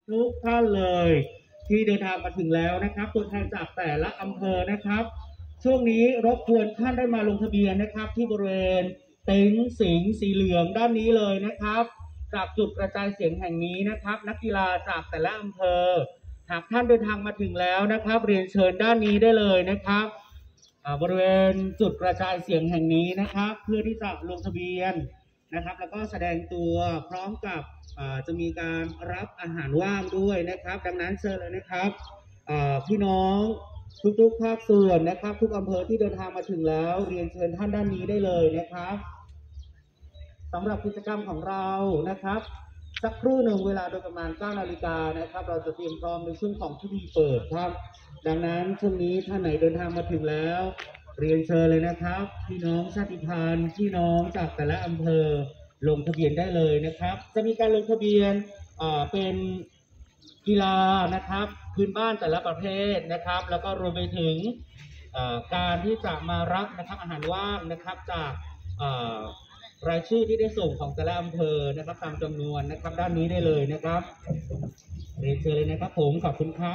ทุกท่านเลยที่เดินทางมาถึงแล้วนะครับตัวแทนจากแต่ละอำเภอนะครับช่วงนี้รบกวนท่านได้มาลงทะเบียนนะครับที่บริเวณเต็นท์สิงห์สีเหลืองด้านนี้เลยนะครับจากจุดกระจายเสียงแห่งนี้นะครับนักกีฬาจากแต่ละอำเภอหากท่านเดินทางมาถึงแล้วนะครับเรียนเชิญด้านนี้ได้เลยนะครับบริเวณจุดกระจายเสียงแห่งนี้นะครับเพื่อที่จะลงทะเบียนนะครับแล้วก็แสดงตัวพร้อมกับจะมีการรับอาหารว่างด้วยนะครับดังนั้นเชิญเลยนะครับพี่น้องทุกๆภาคส่วนนะครับทุกอำเภอที่เดินทางมาถึงแล้วเรียนเชิญท่านด้านนี้ได้เลยนะครับสำหรับกิจกรรมของเรานะครับสักครู่หนึ่งเวลาโดยประมาณ 9 นาฬิกานะครับเราจะเตรียมพร้อมในช่วงของพิธีเปิดครับดังนั้นช่วงนี้ท่านไหนเดินทางมาถึงแล้วเรียนเชิญเลยนะครับพี่น้องชาติพันธุ์พี่น้องจากแต่ละอำเภอลงทะเบียนได้เลยนะครับจะมีการลงทะเบียนเป็นกีฬานะครับพื้นบ้านแต่ละประเภทนะครับแล้วก็รวมไปถึงการที่จะมารับนะครับอาหารว่างนะครับจากรายชื่อที่ได้ส่งของแต่ละอำเภอนะครับตามจำนวนนะครับด้านนี้ได้เลยนะครับเรียนเชิญเลยนะครับผมขอบคุณครับ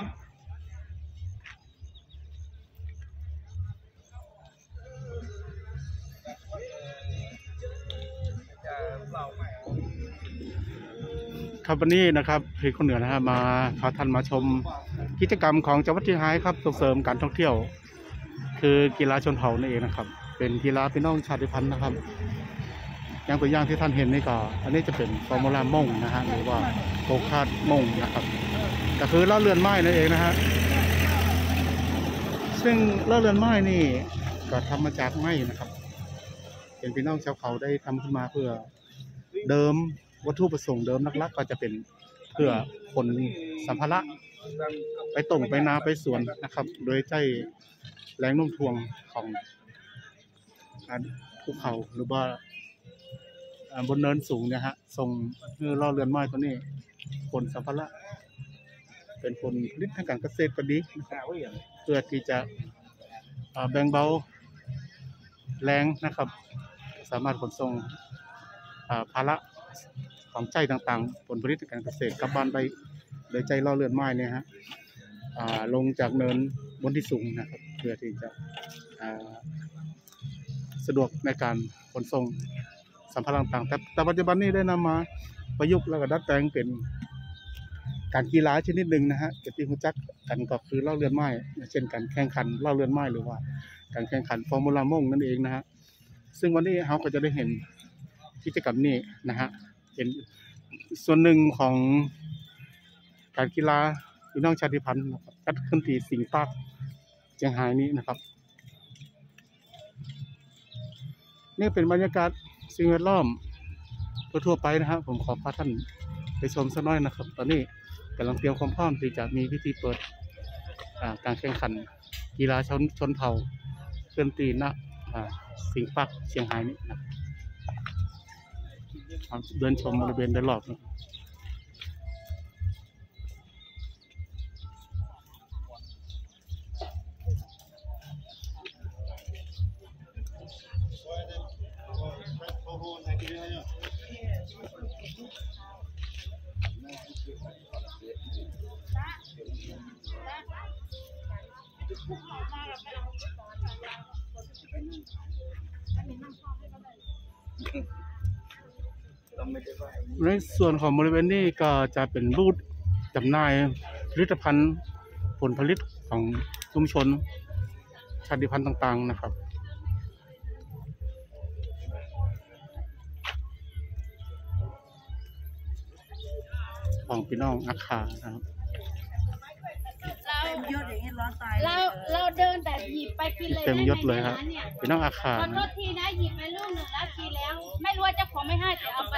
ครับวันนี้นะครับเพจคนเหนือนะฮะมาพาท่านมาชมกิจกรรมของจังหวัดเชียงรายครับส่งเสริมการท่องเที่ยวคือกีฬาชนเผ่านั่นเองนะครับเป็นกีฬาพี่น้องชาติพันธุ์นะครับอย่างตัวอย่างที่ท่านเห็นนี่ก็อันนี้จะเป็นฟอร์มูล่าม่งนะฮะหรือว่าโกคาร์ทม่งนะครับก็คือล้อเลื่อนไม้นั่นเองนะฮะซึ่งล้อเลื่อนไม้นี่ก็ทำมาจากไม้นะครับเป็นพี่น้องชาวเขาได้ทำขึ้นมาเพื่อเดิมวัตถุประสงค์เดิมหลักๆก็จะเป็นเพื่อขนสัมภาระไปต่งไปนาไปสวนนะครับโดยใช้แรงโน้มถ่วงของภูเขาหรือว่าบนเนินสูงเนี่ยฮะส่งคือล่อเรือนไม้ตัวนี้ขนสัมภาระเป็นผลผลิตทางการเกษตรก็ดีเพื่อที่จะแบ่งเบาแรงนะครับสามารถขนส่งภาระของใจต่างๆผลผลิตการเกษตรกลับบ้านไปโดยใจล่อเรือนไม้เนี่ยฮะลงจากเนินบนที่สูงนะครับเพื่อที่จะสะดวกในการขนส่งสัมภาระต่างๆแต่ปัจจุบันนี้ได้นำมาประยุกต์แล้วก็ดัดแปลงเป็นการกีฬาชนิดหนึ่งนะฮะที่รู้จักกันก็คือล่อเรือนไม้เช่นการแข่งขันล่อเรือนไม้หรือว่าการแข่งขันฟอร์มูล่าม่งนั่นเองนะฮะซึ่งวันนี้เราก็จะได้เห็นกิจกรรมนี้นะฮะเป็นส่วนหนึ่งของการกีฬาพี่น้องชาติพันธุ์นะครับจัดขึ้นที่สิงห์ปาร์คเชียงรายนี้นะครับนี่เป็นบรรยากาศสิ่งแวดล้อมทั่วไปนะครับผมขอพาท่านไปชมสักน้อยนะครับตอนนี้กำลังเตรียมความพร้อมที่จะมีพิธีเปิดการแข่งขันกีฬาชนเผ่าเคลื่อนตีณสิงห์ปาร์คเชียงรายนี้นะเดินชมบริเวณโดยรอบนะในส่วนของบริเวณนี้ก็จะเป็นบูธจำหน่ายผลิตภัณฑ์ผลผลิตของชุมชนชาติพันธุ์ต่างๆนะครับของพี่น้องอาคานะครับเราเดินแต่หยิบไปกินเลยเต็มยศเลยครับพี่น้องอาคาขอโทษทีนะหยิบไปลูกหนึ่งแล้วกินแล้วไม่รู้ว่าเจ้าของไม่ให้แต่เอาไป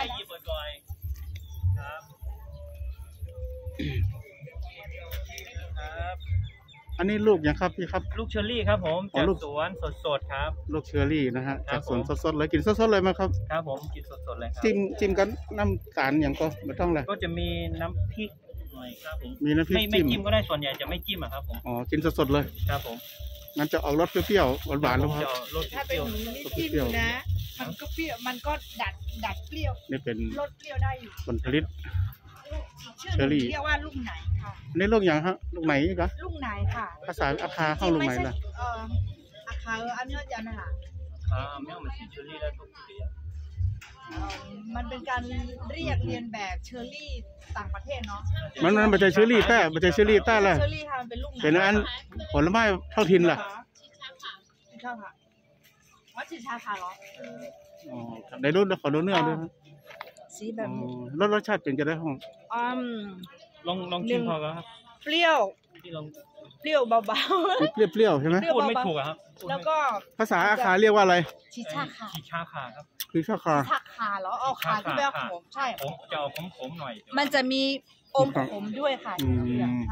อันนี้ลูกยังครับพี่ครับลูกเชอรี่ครับผมจากสวนสดๆครับลูกเชอรี่นะฮะจากสวนสดๆเลยกินสดๆเลยมั้ยครับครับผมกินสดๆเลยครับจิ้มกันน้ำตาลอย่างก็ไม่ต้องเลยก็จะมีน้ำพริกหน่อยครับผมมีน้ำพริกไม่จิ้มก็ได้ส่วนใหญ่จะไม่จิ้มครับผมอ๋อกินสดๆเลยครับผมงั้นจะออกรสเปรี้ยวๆหวานๆแล้วครับถ้าเป็นหนูไม่จิ้มนะมันก็เปรี้ยวมันก็ดัดเปรี้ยวนี่เป็นรสเปรี้ยวได้อยู่ผลผลิตเชอรี่เรียกว่าลูกไหนค่ะอันนี้ลูกอย่างฮะลูกไหนกะลูกไหนค่ะภาษาอาคาเข้าลูกไหนล่ะอาคาอันนี้จะนะคะไม่เอามาชิมเชอรี่ได้ทุกปีอะมันเป็นการเรียนแบบเชอร์รี่ต่างประเทศเนาะมันเป็นเชอรี่แต้เป็นเชอรี่แต้เลยเชอร์รี่ค่ะมันเป็นลูกไหนเป็นอันผลไม้เท่าทินล่ะชิชาค่ะว่าชิชาค่ะเหรออ๋อครับได้ดูขอดูเนื้อด้วยนะสีแบอ๋บอรสชาติเป็นจะได้ห้องอืมลองชิมพอแล้วครับเปรี้ยวที่ลองเปรี้ยวเบาเปรี้ยวๆใช่ไหมเปรี้ยวพูดไม่ถูกอะครับๆ แล้วก็ภาษาอาคาเรียกว่าอะไรชิชาค่ะชิชาขาครับคือชาคาชิชาค่ะเหรอเอาขาที่แปลว่าขมใช่ผมจะเอาขมๆหน่อยมันจะมีอมขมด้วยค่ะอืมใช่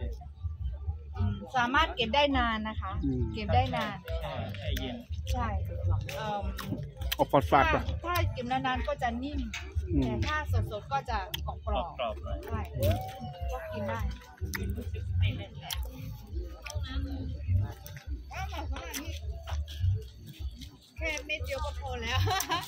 สามารถเก็บได้นานนะคะอืมเก็บได้นานแช่เย็นใช่เอิ่มออกฝาดถ้าๆป่ะถ้าเก็บนานๆก็จะนิ่มอืแต่มถ้าสดๆก็จะกรอบกรอบๆหน่อยๆใช่ก็กินได้แค่เม็ดเดียวก็พอแล้ว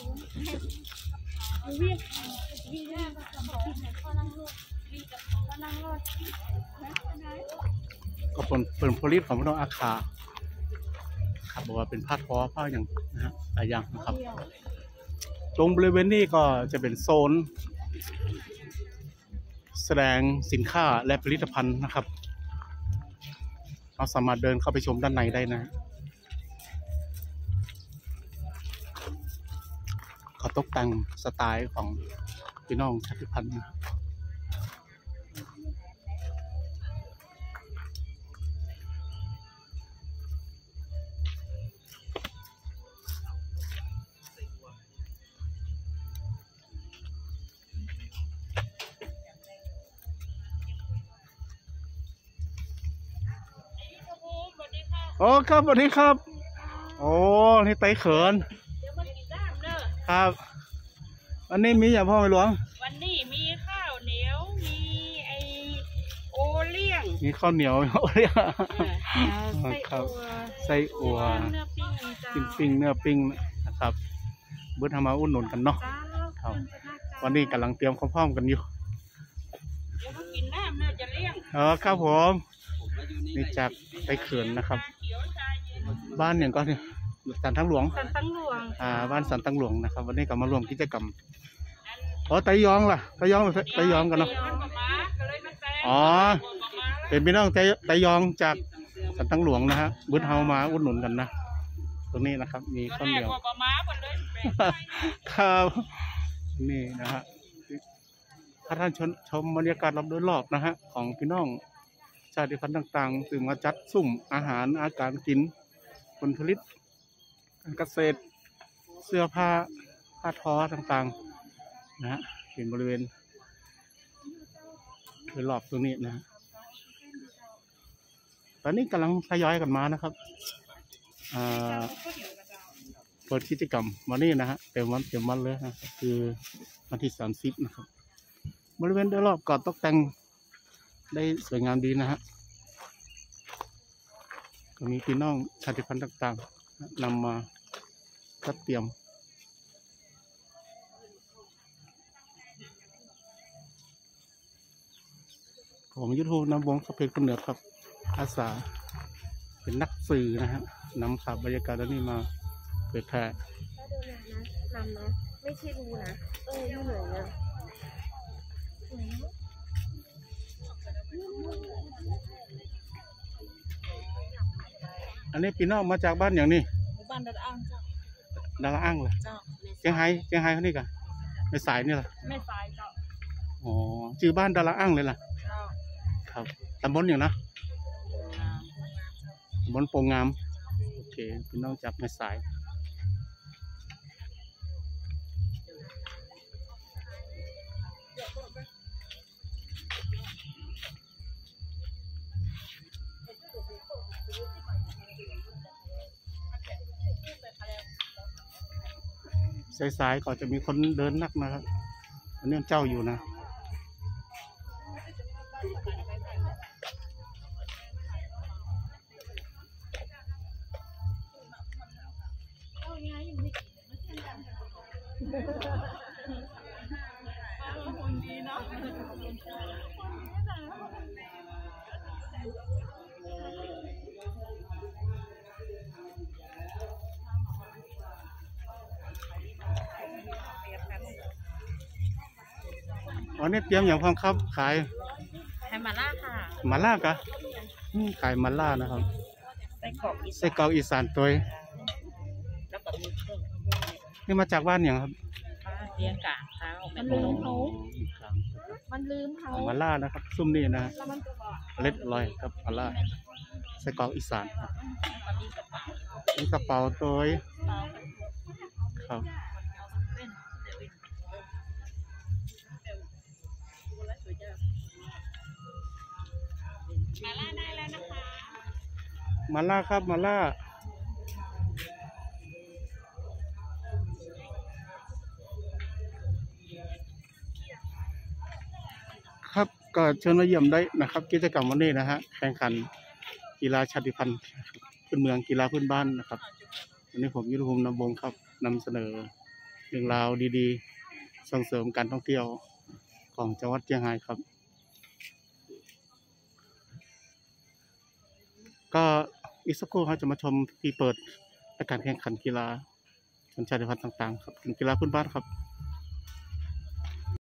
ก็เป็นผลิตของพี่น้องอาคาครับบอกว่าเป็นผ้าทอผ้าอย่างนะฮะหลายอย่างนะครับตรงบริเวณนี้ก็จะเป็นโซน แสดงสินค้าและผลิตภัณฑ์นะครับเราสามารถเดินเข้าไปชมด้านในได้นะเขาตกแต่งสไตล์ของพี่น้องชาติพันธุ์นะโอ้ครับสวัสดีครับ โอ้นี่ไต้เขินครับ อันนี้มีอย่างพ่อไม่หลวงวันนี้มีข้าวเหนียว มีไอโอเลี้ยงมีข้าวเหนียว โอ้ยไส้ครับอัวไส้อั่วเนื้อปิ้งเจ้าปิ้งเนื้อปิ้งนะครับเบิ้ลทำมาอุ่นหนุนกันเนาะเจ้าครับเพิ่นจะน่าเจ้าวันนี้กำลังเตรียมความพร้อมกันอยู่เดี๋ยวเขากินน้ำเนื้อจะเลี้ยงครับผมนี่จากไต้เขินนะครับชาเขียวชาเย็นบ้านอย่างก็เนี่ยสันทั้งหลวงสันตังหลวงบ้านสันตังหลวงนะครับ วันนี้ก็มาร่วมกิจกรรมไต้ยองล่ะไต้ยองไต้ยองกันเนาะไต้ยองกับม้าก็เลยมาแซงอ๋อกับม้าแล้วเป็นพี่น้องไต้ยองจากสันตังหลวงนะฮะเบิ้ลเฮามาอุดหนุนกันนะตรงนี้นะครับ มีก็ข้าวแรเหนีกยวว่ากับม้าคนเลยแปลกใจครับนี่นะฮะถ้าท่านชมบรรยากาศรอบๆนะฮะของพี่น้องชาติพันธุ์ต่างๆซึ่งมาจัดซุ่มอาหารอาการกินผลผลิตการเกษตรเสื้อผ้าทอต่างๆนะฮะเห็นบริเวณโดยรอบตรงนี้นะฮะตอนนี้กำลังทยอยกันมานะครับเปิดกิจกรรมวันนี้นะฮะเต็มวันเลยนะคือวันที่30นะครับบริเวณโดยรอบก็ตกแต่งได้สวยงามดีนะฮะก็มีพี่น้องชาติพันธุ์ต่างๆนำมาจัดเตรียมผมยุทธนำวงสเปกคนเหนือครับอาสาเป็นนักสื่อนะฮะนำภาพบรรยากาศนี้มาเผยแพร่ถ้าดูนะนำนะ ไม่ใช่ดูนะ ไม่เหมือนนะอันนี้พี่น้องมาจากบ้านอย่างนี้บ้านดัดอ้างเจ้าดาราอ้างเลยเจ้าเชียงไฮ้เขานี่กันในสายนี่ล่ะไม่สายเจ้าอ๋อชื่อบ้านดาราอ้างเลยล่ะเจ้าครับตำบลอย่างนะตำบลโป่งงามโอเคพี่น้องจากในสายสายๆก็จะมีคนเดินนักนะครับอันนี้เจ้าอยู่นะอ๋อนี่เตรียมอย่างพองครับขายไข่มาล่าค่ะหมาล่ากะขายหมาล่านะครับไส้กรอกอีไส้กรอกอีสานตัวแล้วก็มีเครื่องนี่มาจากบ้านอย่างครับเลี้ยงกะข้าวมันลืมเขามันลืมเขาหมาล่านะครับ ซุ่มนี่นะแล้วมันจะบอกเล็ดลอยครับหมาล่าไส้กรอกอีสานครับมีกระเป๋าตัวครับมาล่าได้แล้วนะคะหมาล่าครับหมาล่าครับก็เชิญมาเยี่ยมได้นะครับ กิจกรรมวันนี้นะฮะแข่งขันกีฬาชาติพันธุ์พื้นเมืองกีฬาพื้นบ้านนะครับ วันนี้ผมยุทธภูมินำวงศ์ครับนำเสนอเรื่องราวดีๆส่งเสริมการท่องเที่ยวของจังหวัดเชียงรายครับ ก็อีกสักครู่เขาจะมาชมที่เปิดและการแข่งขันกีฬาชนชาติพันธุ์ต่างๆครับเป็นกีฬาพื้นบ้านครับ